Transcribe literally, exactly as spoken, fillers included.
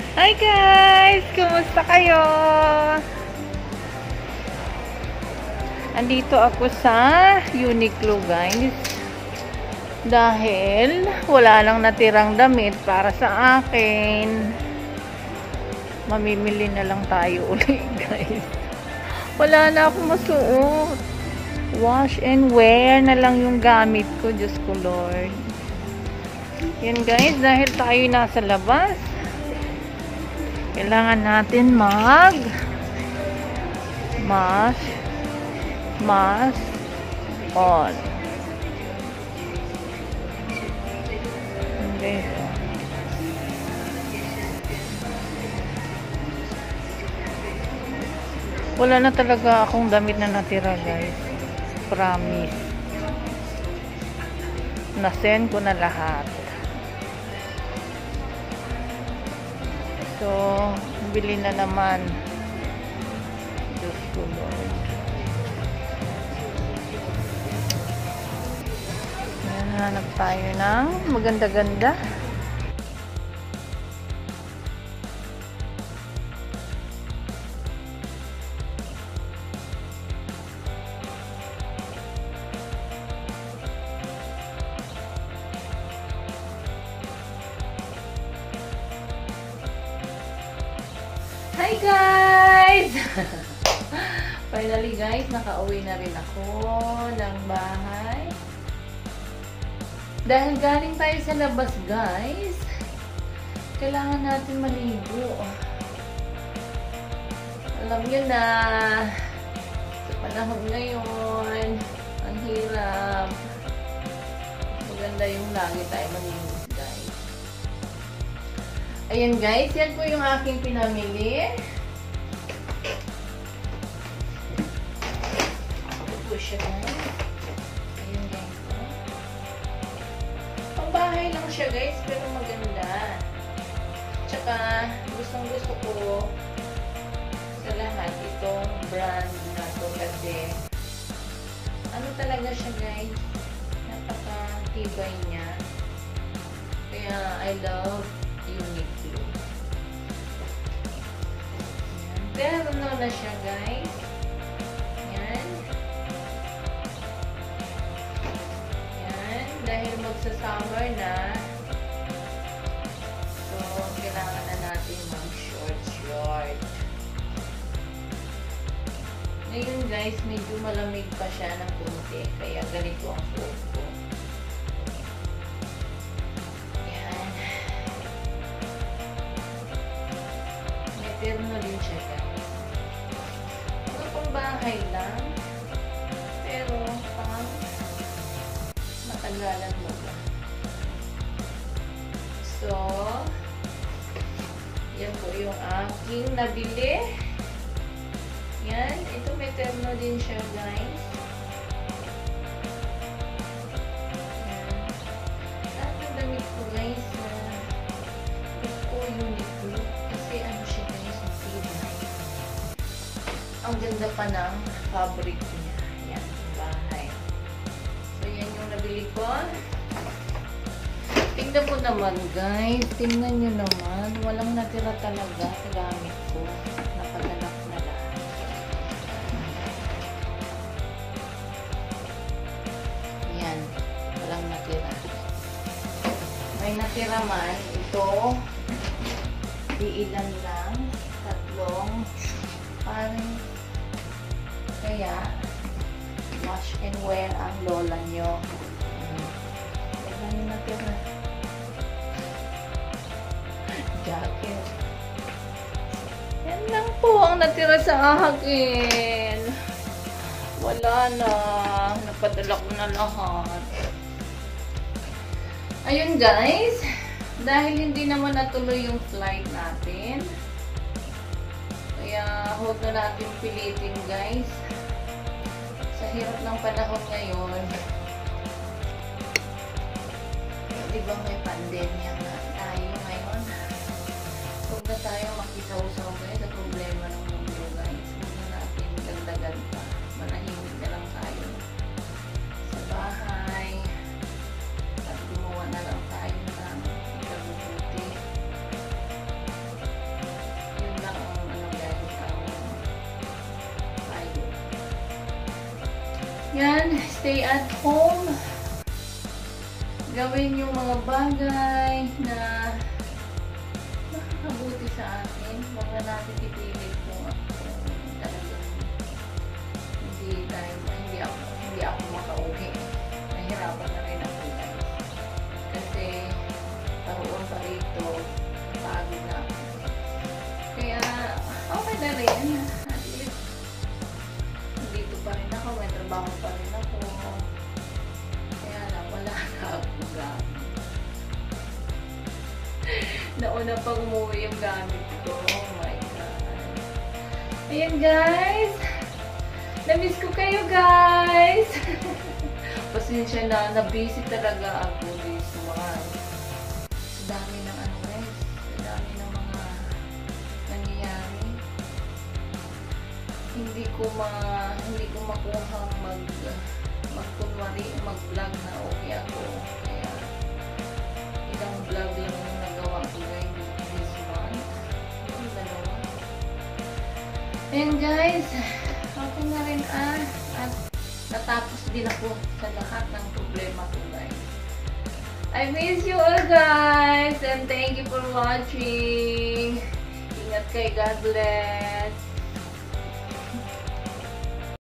Hi guys! Kumusta kayo? Andito ako sa Uniqlo guys. Dahil wala lang natirang damit para sa akin. Mamimili na lang tayo ulit guys. Wala na akong masuot. Wash and wear na lang yung gamit ko. Diyos ko Lord. Yan guys, dahil tayo nasa labas. Kailangan natin mag mask mask on. Okay. Wala na talaga akong damit na natira guys. Promise. Na-send ko na lahat. So, bili na naman. Diyos ko Lord. Yan, hanap tayo ng maganda-ganda. Hi guys! Finally guys, nakauwi na rin ako ng bahay. Dahil galing tayo sa labas guys, kailangan natin maligo. Alam nyo na, sa panahon ngayon, ang hirap. Maganda yung lagi tayo maligo. Ayan guys, yan po yung aking pinamili. Ito po siya guys. Ayan guys. Pambahay lang siya guys, pero maganda. Tsaka, gustong gusto ko sa lahat itong brand na to kasi ano talaga siya guys, napaka-tibay niya. Kaya I love Uniqlo. Pero ano na siya guys. Yan. Yan. Dahil magsa-summer na. So, kailangan na natin mag-short short. Ngayon guys, medyo malamig pa siya ng konti. Kaya ganito ang suot ko. Terno din siya guys. Ano pang bahay lang. Pero pang matagalan mo ba. So, yan po yung aking nabili. Yan. Ito may terno din siya guys. Yan. Lahat ng damit ko guys. Gusto ko yung Uniqlo. Kasi ano siya guys. Ang ganda pa ng fabric niya. Yan, yung bahay. So, yan yung nabili ko. Tingnan mo naman, guys. Tingnan nyo naman. Walang natira talaga sa gamit ko. Nakaganap na lahat. Yan. Walang natira. May natira man. Ito. Di ilan lang. Tatlong. Parang kaya, wash and wear ang lola nyo. Tignan nyo natin na. Jacket. Yan lang po ang natira sa akin. Wala na. Napadala ko na lahat. Ayun guys. Dahil hindi naman natuloy yung flight natin. Kaya huwag na natin pilitin guys. Sa hirap ng panahon ngayon. Di ba may pandemya na tayo ngayon? Huwag na tayo makisaw-saw guys sa problema ng mundo guys. Huwag na natin dagdagan pa. Manahimik na lang tayo sa bahay. At gumawa na lang tayo ng ikabubuti. Ayan, stay at home. Gawin yung mga bagay na makakabuti sa atin. Huwag na natin ipilit kung talagang hindi tayo, hindi ako, hindi ako makauwi. Nahirapan na rin ako guys. Kasi paruon pa rito, pagod na ako. Kaya okay na rin. At least, dito pa rin ako, may trabaho pa rin ako. Kaya lang, wala na ako gamit. Nauna pang umuwi yung gamit ko. Oh my God. Ayan guys. Na-miss ko kayo guys. Pasensya na, na-busy talaga ako guys. Mga, sa dami ng ano guys. Sa dami ng mga nangyayari. Hindi ko ma, hindi ko makuha mag, magkunwari, mag-vlog na okay ako. Kaya, ilang vlog lang yung nagawa ko guys this month. Yung dalawa. Ayan guys, okay na rin ah. At natapos din ako sa lahat ng problema ko guys. I miss you all guys and thank you for watching. Ingat kayo, God bless.